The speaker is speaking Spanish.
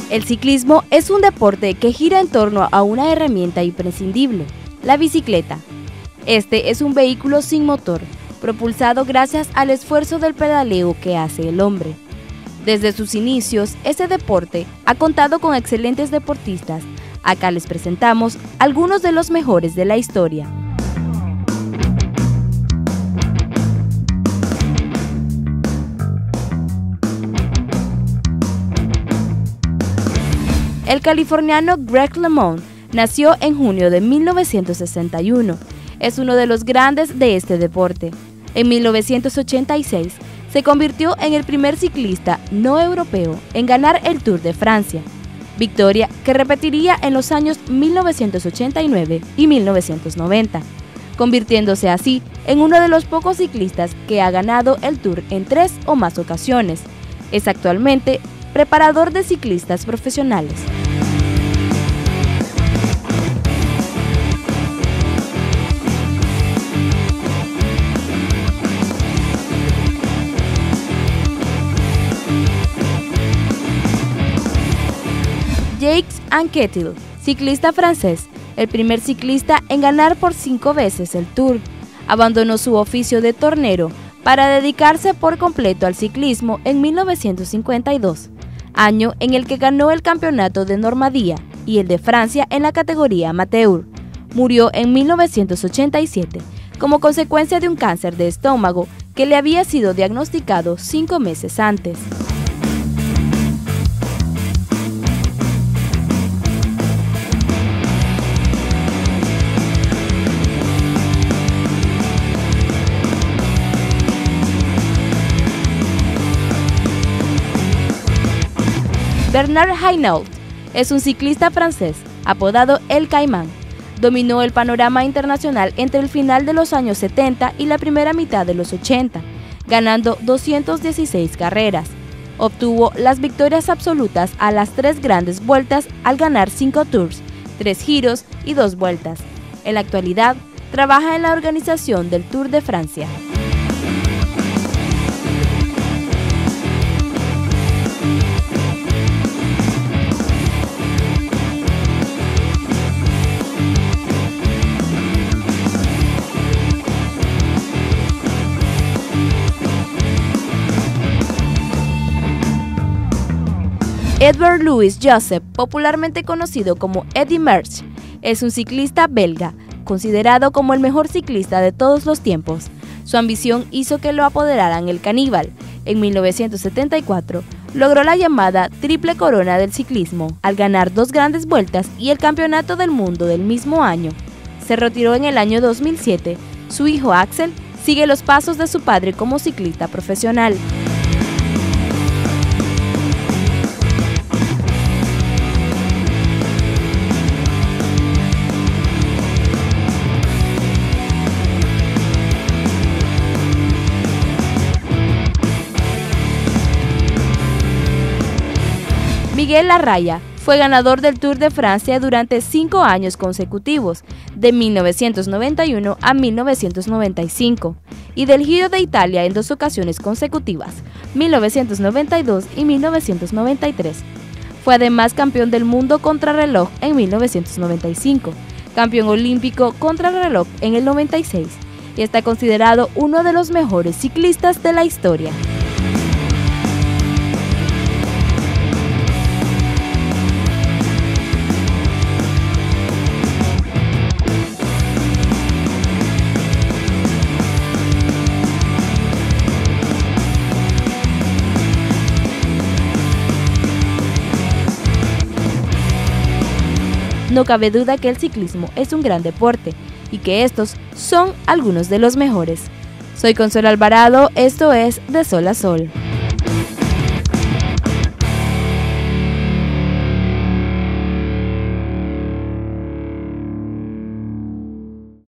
El ciclismo es un deporte que gira en torno a una herramienta imprescindible, la bicicleta. Este es un vehículo sin motor, propulsado gracias al esfuerzo del pedaleo que hace el hombre. Desde sus inicios, este deporte ha contado con excelentes deportistas. Acá les presentamos algunos de los mejores de la historia. El californiano Greg LeMond nació en junio de 1961. Es uno de los grandes de este deporte. En 1986 se convirtió en el primer ciclista no europeo en ganar el Tour de Francia, victoria que repetiría en los años 1989 y 1990, convirtiéndose así en uno de los pocos ciclistas que ha ganado el Tour en 3 o más ocasiones. Es actualmente preparador de ciclistas profesionales. Jacques Anquetil, ciclista francés, el primer ciclista en ganar por 5 veces el Tour, abandonó su oficio de tornero para dedicarse por completo al ciclismo en 1952, año en el que ganó el campeonato de Normandía y el de Francia en la categoría amateur. Murió en 1987 como consecuencia de un cáncer de estómago que le había sido diagnosticado 5 meses antes. Bernard Hinault es un ciclista francés, apodado El Caimán. Dominó el panorama internacional entre el final de los años 70 y la primera mitad de los 80, ganando 216 carreras. Obtuvo las victorias absolutas a las 3 grandes vueltas al ganar 5 Tours, 3 giros y 2 vueltas. En la actualidad, trabaja en la organización del Tour de Francia. Edward Louis Joseph, popularmente conocido como Eddy Merckx, es un ciclista belga, considerado como el mejor ciclista de todos los tiempos. Su ambición hizo que lo apoderaran el caníbal. En 1974, logró la llamada Triple Corona del ciclismo, al ganar 2 grandes vueltas y el Campeonato del Mundo del mismo año. Se retiró en el año 2007. Su hijo Axel sigue los pasos de su padre como ciclista profesional. Miguel Larraya fue ganador del Tour de Francia durante 5 años consecutivos, de 1991 a 1995, y del Giro de Italia en 2 ocasiones consecutivas, 1992 y 1993. Fue además campeón del mundo contrarreloj en 1995, campeón olímpico contrarreloj en el 96, y está considerado uno de los mejores ciclistas de la historia. No cabe duda que el ciclismo es un gran deporte y que estos son algunos de los mejores. Soy Consuelo Alvarado, esto es De Sol a Sol.